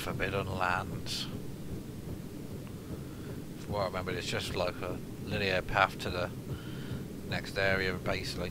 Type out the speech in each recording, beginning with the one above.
Forbidden Lands. From what I remember, it's just like a linear path to the next area, basically.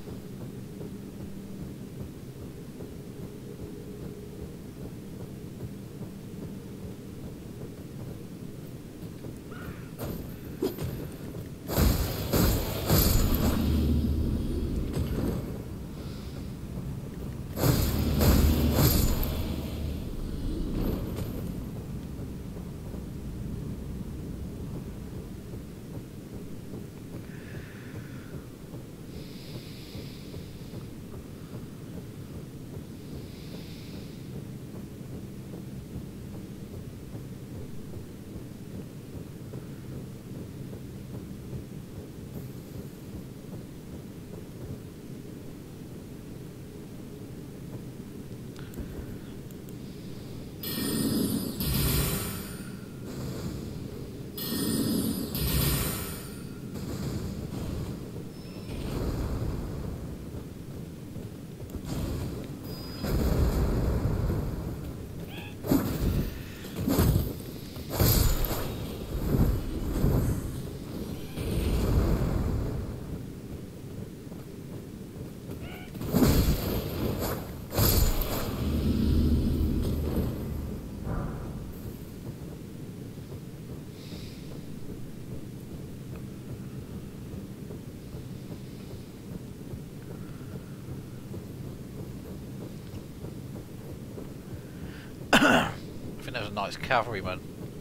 I think there was a nice cavalryman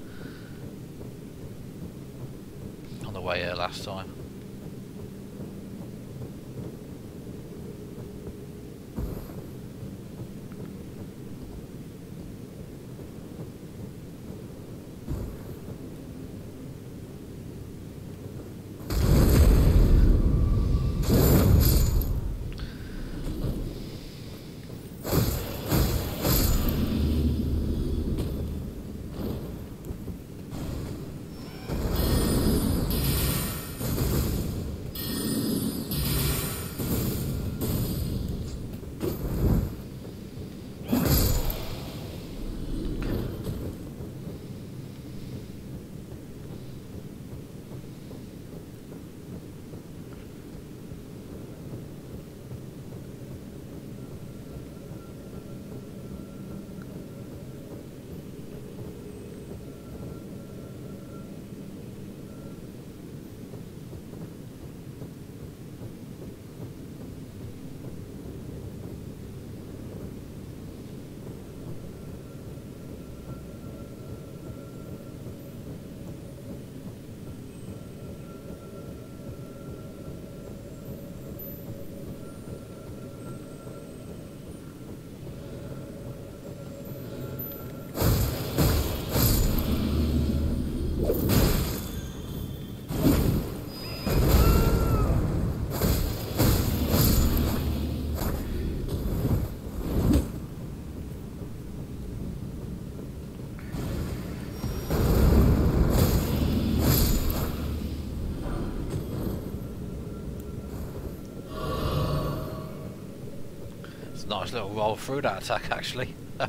on the way here last time. Nice little roll through that attack, actually. I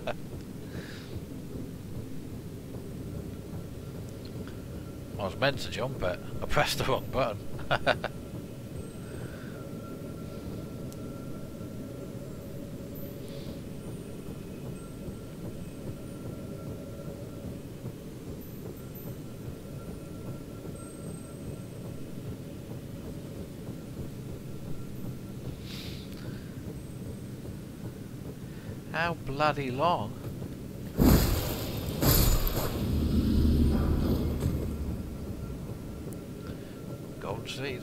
was meant to jump it. I pressed the wrong button. How bloody long? Golden seed.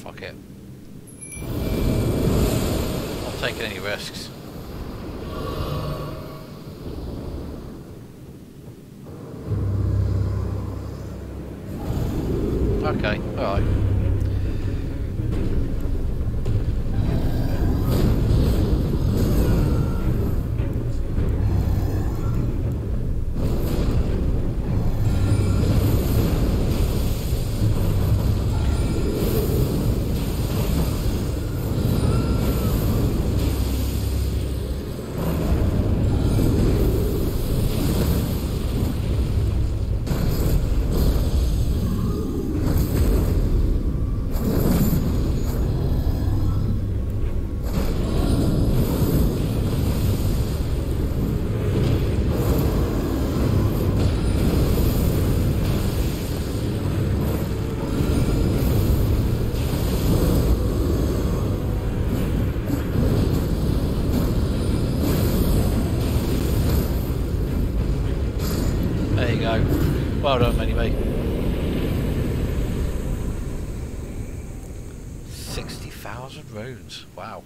fuck it. Not taking any risks. Okay, alright. Well done, anyway. 60,000 runes. Wow.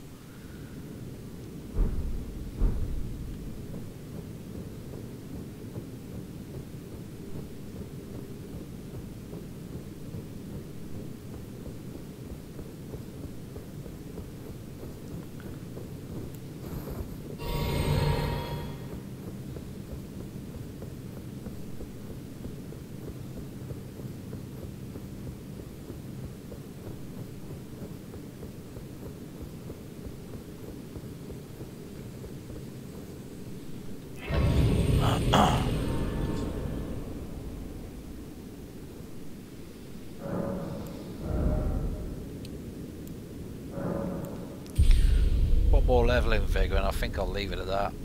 One more leveling figure and I think I'll leave it at that.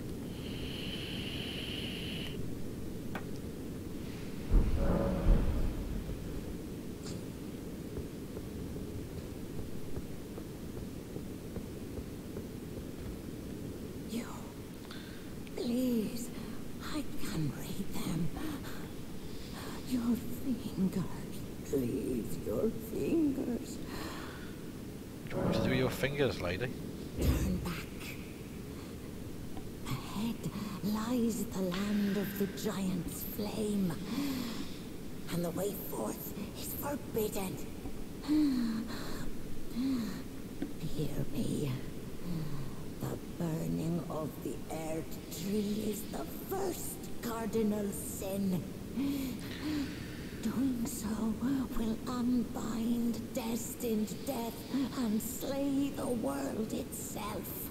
Please, I can read them. Your fingers, please, your fingers. What do you want me to do with your fingers, lady? Turn back. Ahead lies the land of the giant's flame, and the way forth is forbidden. Hear me. The burning of the earth tree is the first cardinal sin. Doing so will unbind destined death and slay the world itself.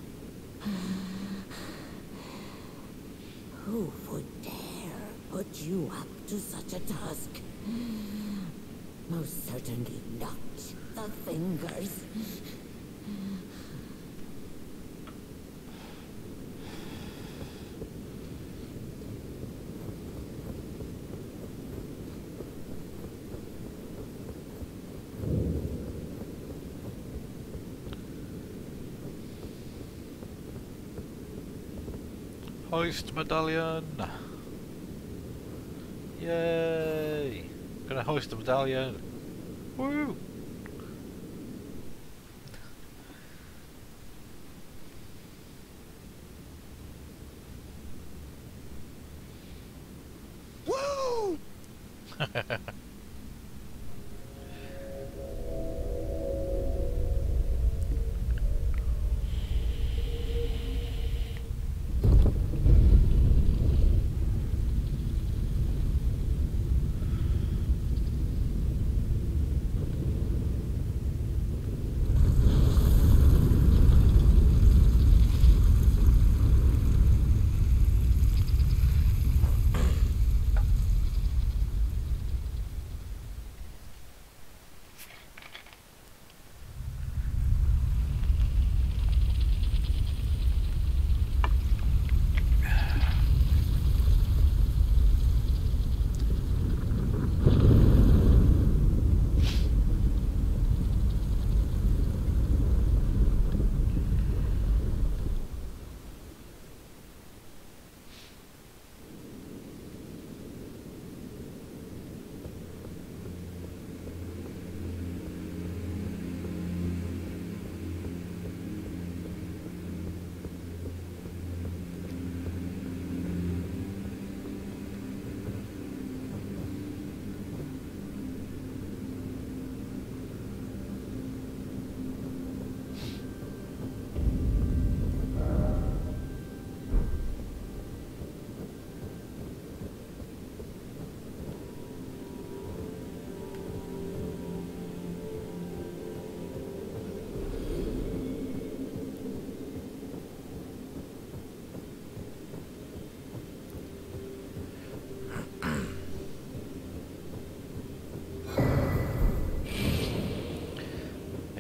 Who would dare put you up to such a task? Most certainly not the fingers. Hoist medallion! Yay! Gonna hoist the medallion! Woo! Woo!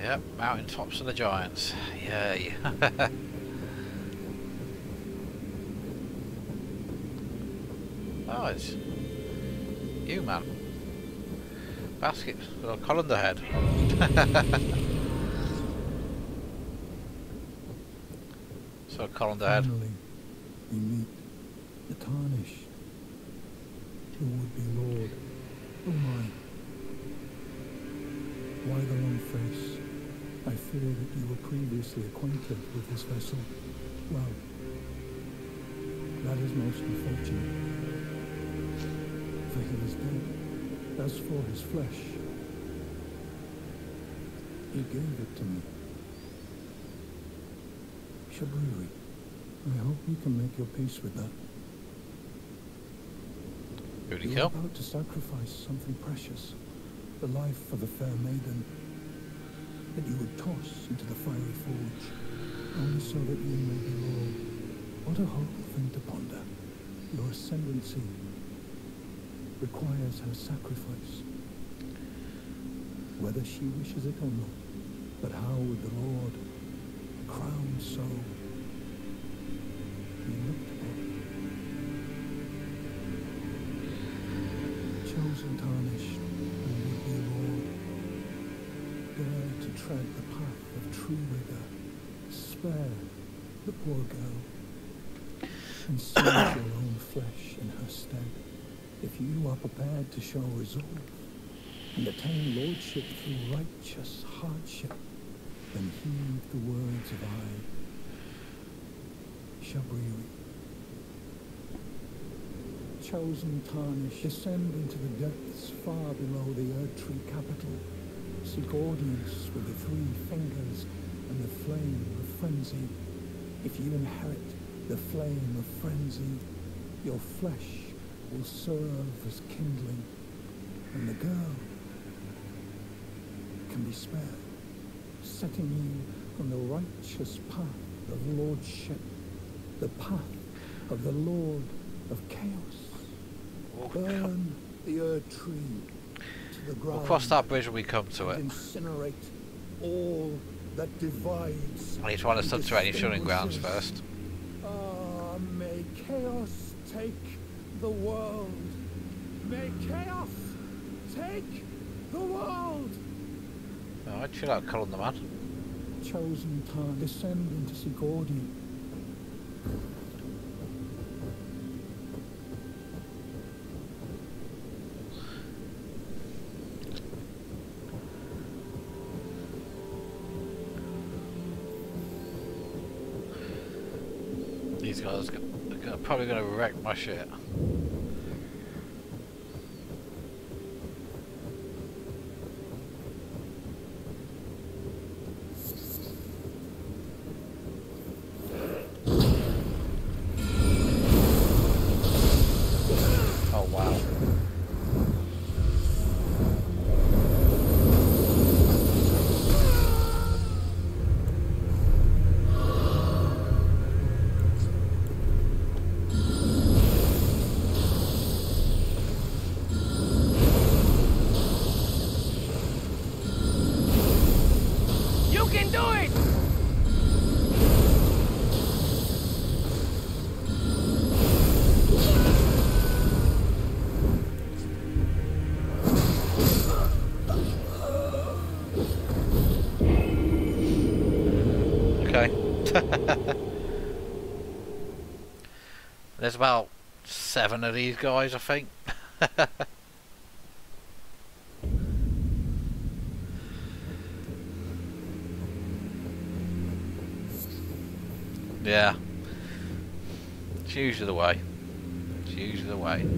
Yep, mountaintops of the giants. Yay. Oh, it's you, man. Basket with a colander head. So a colander head. Finally, we meet the Tarnished, who would be Lord. Oh my. Why the long face? I fear that you were previously acquainted with this vessel. Well, that is most unfortunate. For he is dead. As for his flesh, he gave it to me. Shabriri, I hope you can make your peace with that. Who'd he You kill? are about to sacrifice something precious, the life of a fair maiden, that you would toss into the fiery forge, only so that you may be Lord. What a horrible thing to ponder. Your ascendancy requires her sacrifice, whether she wishes it or not. But how would the Lord, crowned so, be looked upon? Chosen, tarnished, and would be Lord, dare to tread the path of true rigor, spare the poor girl, and seize your own flesh in her stead. If you are prepared to show resolve and attain lordship through righteous hardship, then heed the words of Shabriri. Chosen, tarnished, descend into the depths far below the Erdtree capital. Seek audience with the three fingers and the flame of frenzy. If you inherit the flame of frenzy, your flesh will serve as kindling, and the girl can be spared, setting you on the righteous path of lordship, the path of the Lord of Chaos. Oh, Burn the Erdtree to the ground. we'll cross that bridge when we come to it. And incinerate all that divides. I need to understand to any shooting grounds distinguishes. first. Ah, may chaos take the world. May chaos take the world. Alright, chill out, Colin the man. Chosen time, descend into Sigordian. These guys are probably going to wreck my shit. Oh wow. You can do it! Okay. There's about 7 of these guys, I think. Yeah. It's usually the way. It's usually the way.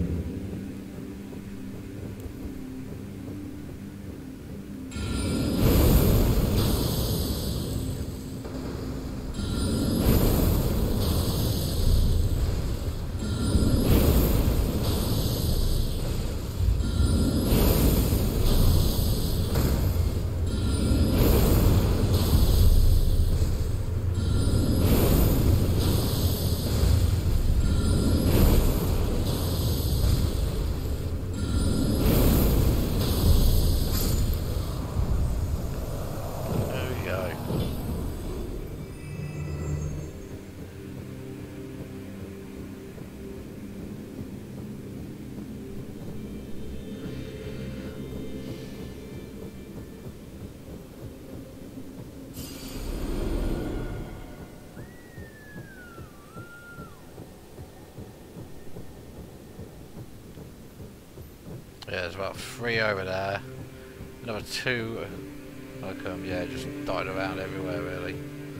Yeah, there's about 3 over there. Another 2. Yeah, just dotted around everywhere really.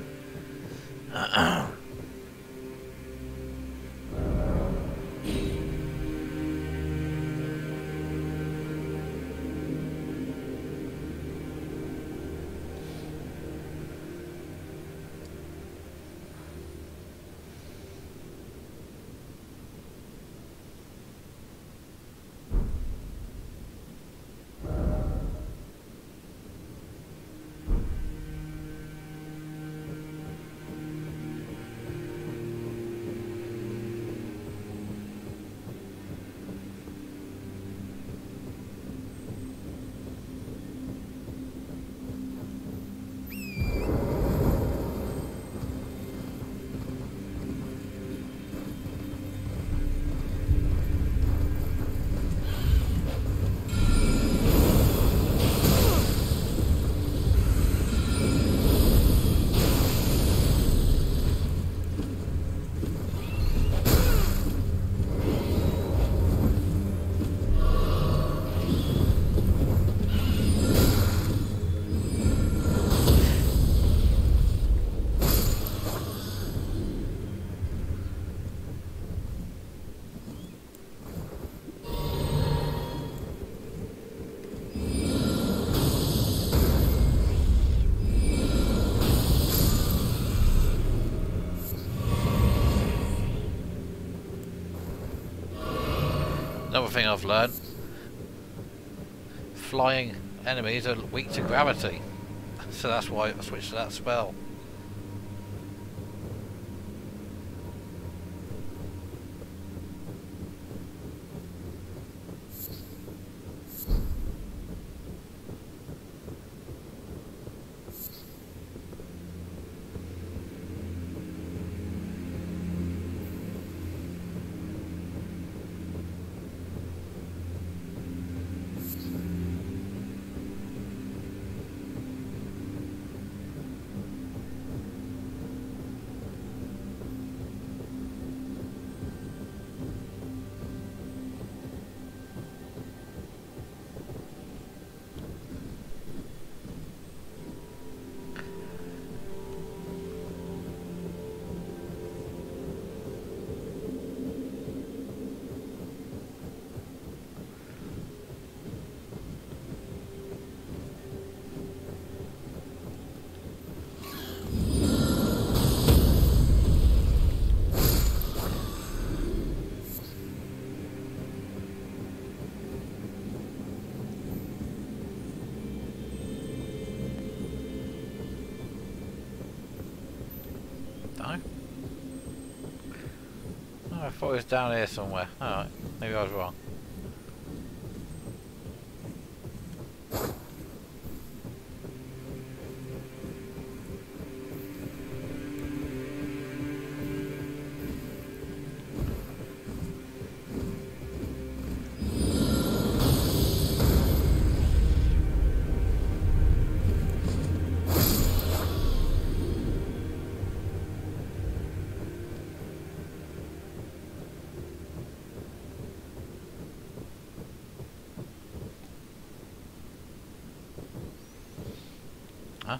Another thing I've learned, flying enemies are weak to gravity, so that's why I switched to that spell. No? Oh, I thought it was down here somewhere. Alright, maybe I was wrong. Huh?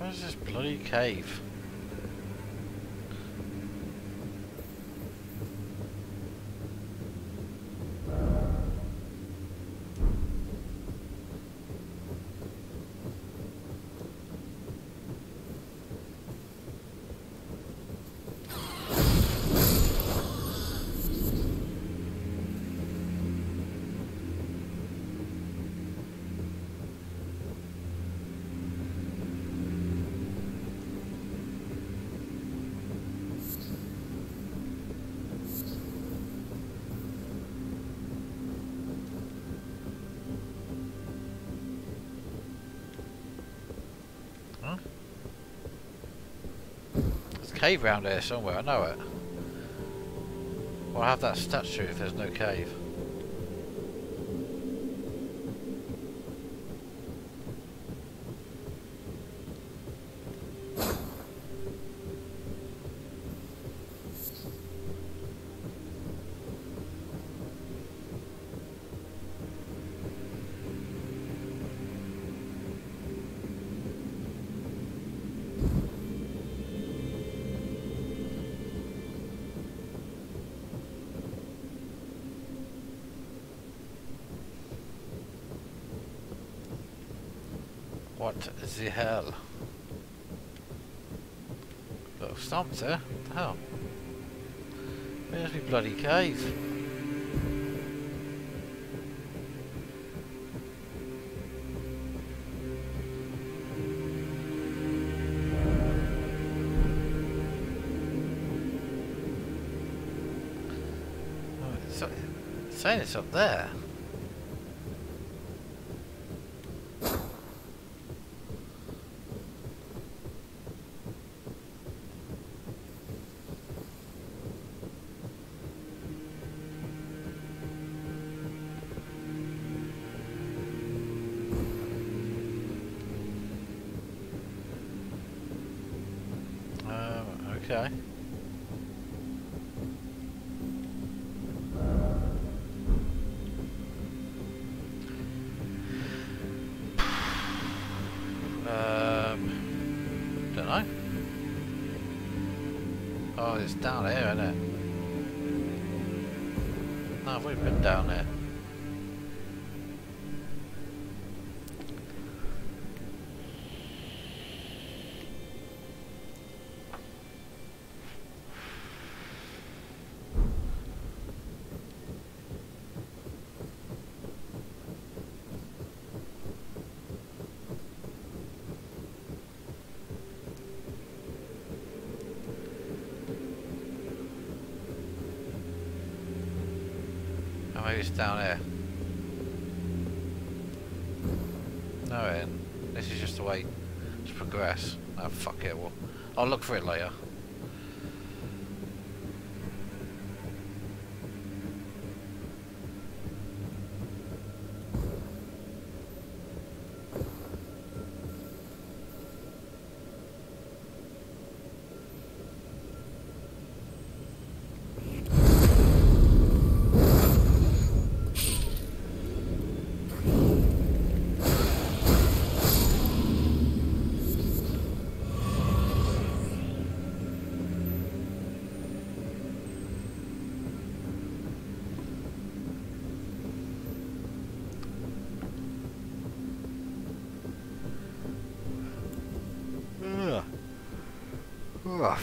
Where's this bloody cave? There's a cave round here somewhere, I know it. Well, I have that statue if there's no cave. What the hell? Little stomped there. What the hell? Where's my bloody cave? Oh, it's saying it's up there. Okay. Don't know. Oh, it's down here, isn't it? No, we've been down there. Maybe it's down here. No, it isn't. This is just a way to progress. Oh, fuck it. Well, I'll look for it later. Ugh.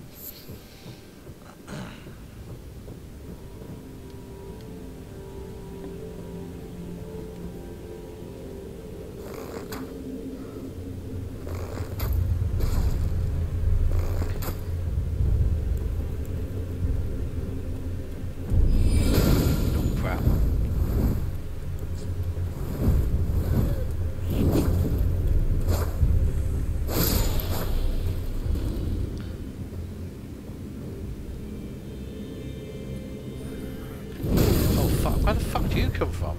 Where the fuck do you come from?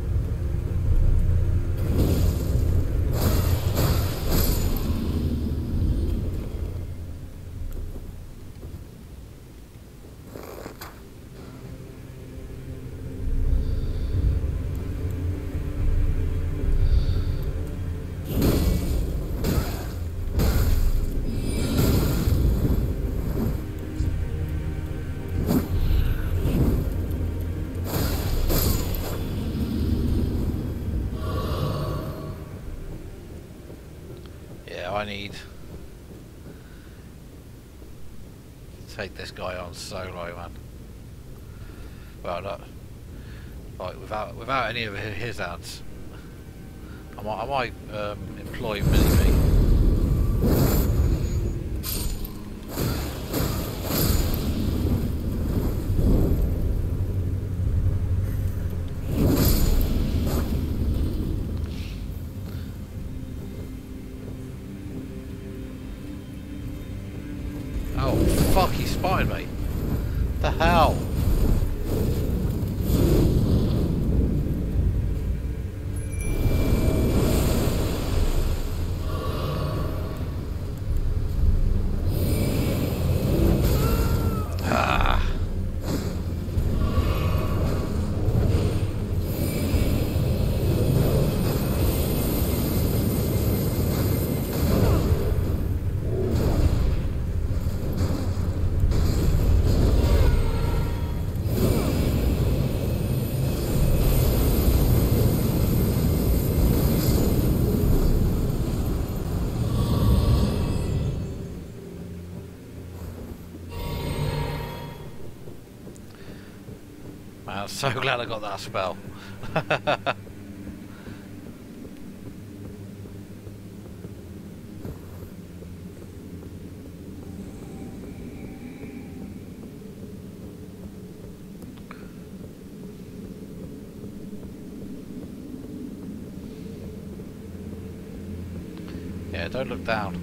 I need to take this guy on solo, man. Well, not like without any of his ads. I might employ Mini-Me. Oh fuck, he spotted me. The hell? Man, I'm so glad I got that spell. Yeah, don't look down.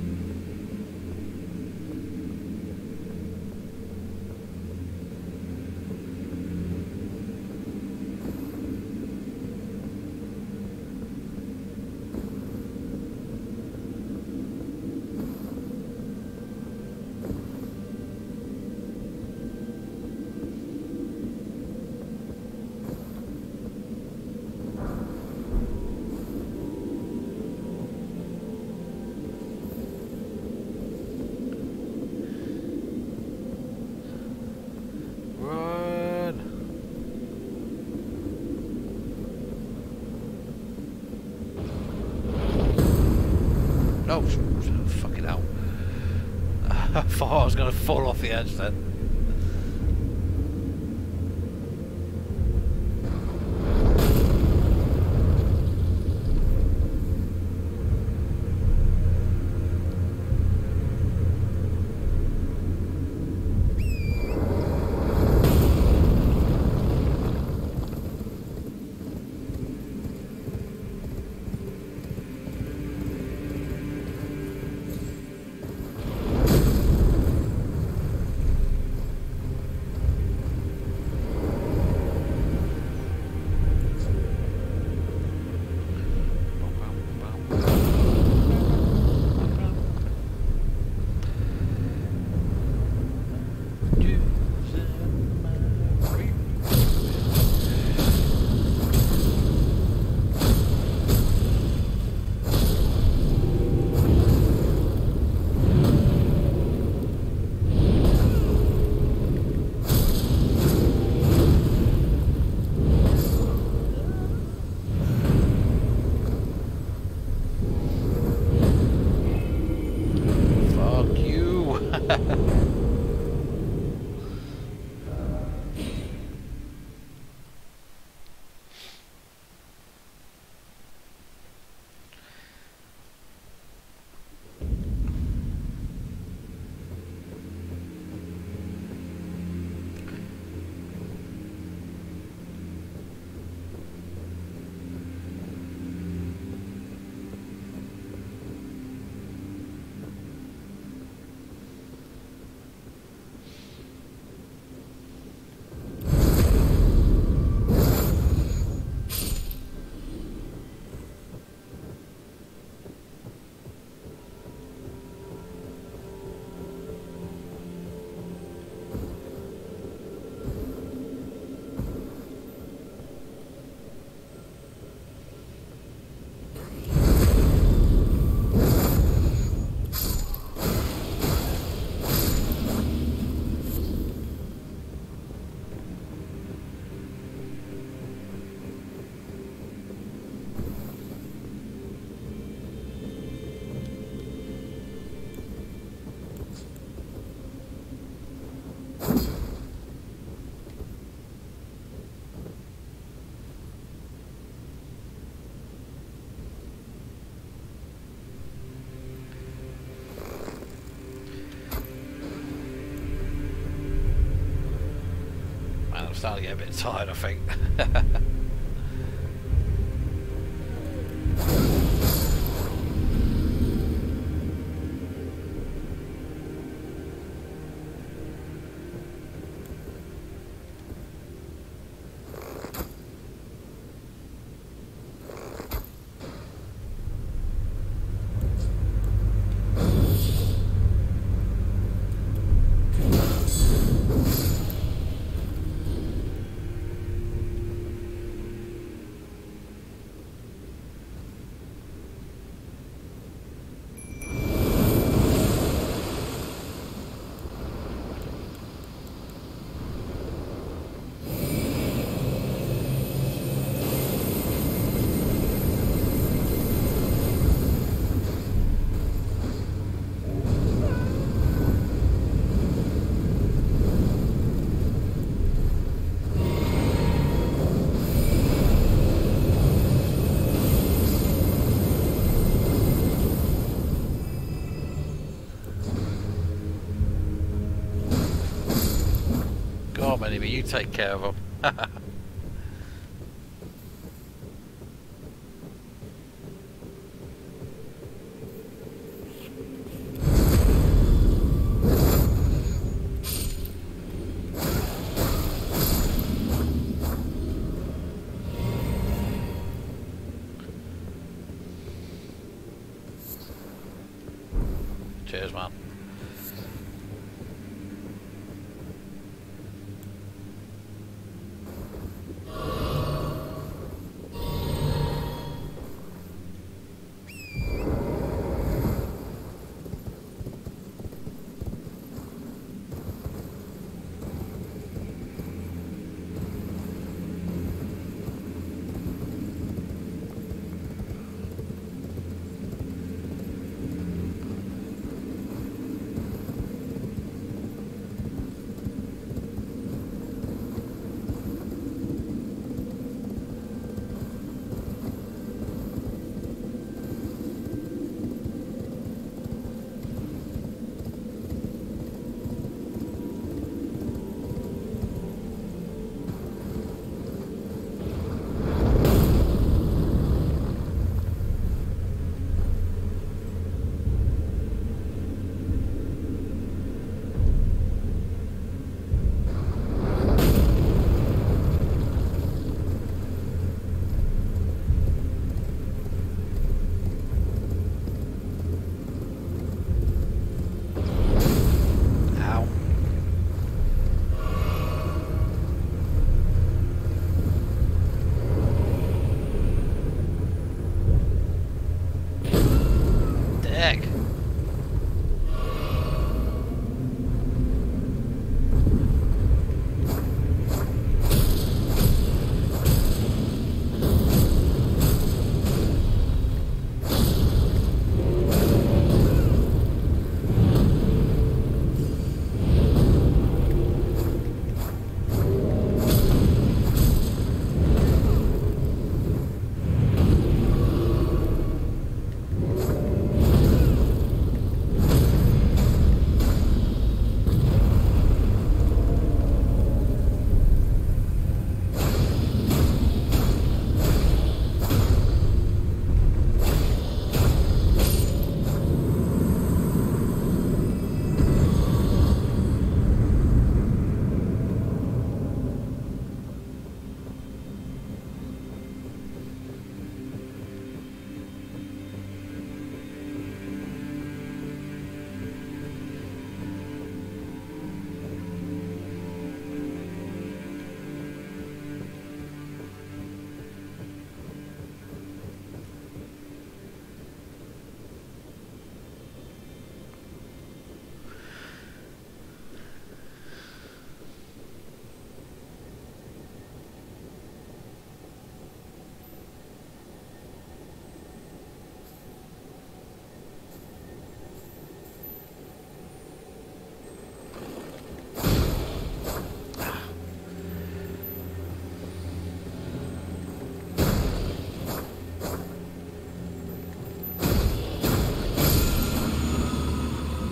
Oh, fucking hell. I thought I was going to fall off the edge then. starting to get a bit tired, I think. Go on, enemy, you take care of them. Cheers, man.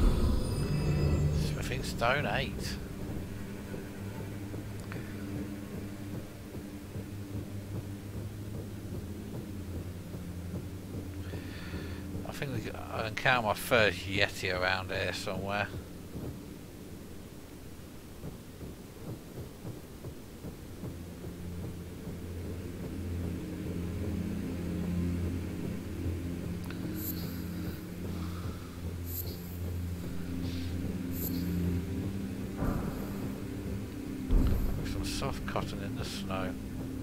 Stone 8. think I encountered my first Yeti around here somewhere. Some soft cotton in the snow.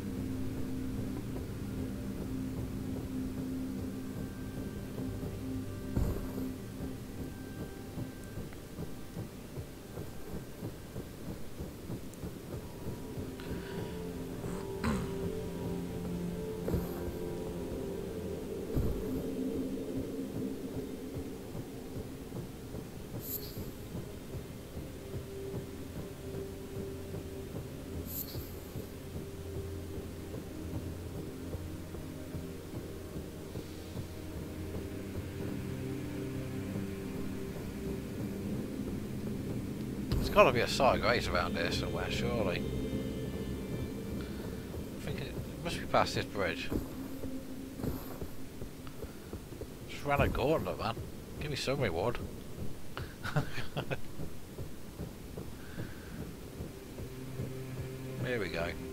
There's got to be a site of grace around here somewhere, surely. I think it must be past this bridge. Just ran a gauntlet, man. Give me some reward. Here we go.